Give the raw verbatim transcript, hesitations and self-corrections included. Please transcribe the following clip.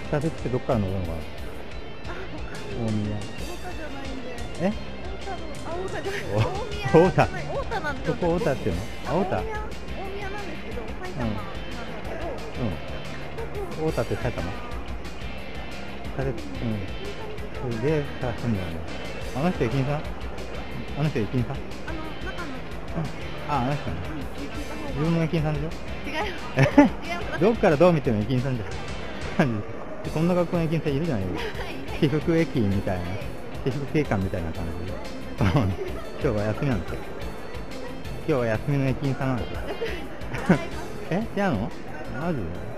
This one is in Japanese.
地下鉄ってどっから乗るのかな。大宮。え？ 太田じゃない。 お大太田。 宮。太田なんですよ。 そこ太田っていうの？あ、太田。 大宮、大宮なんですけど、埼玉なんだけど。 うん。太田って埼玉？地下鉄、うん。それで探すんだよね。あの人駅員さん？あの人駅員さん？ あの、中の。 あ、あの人ね。自分の駅員さんでしょ？ 違います。違います。 どっからどう見ても駅員さんじゃん。こんな学校の駅員さんいるじゃないですか。私服駅員みたいな、私服警官みたいな感じで。今日は休みなんですよ。今日は休みの駅員さんなんですよ。え、違うの？マジで？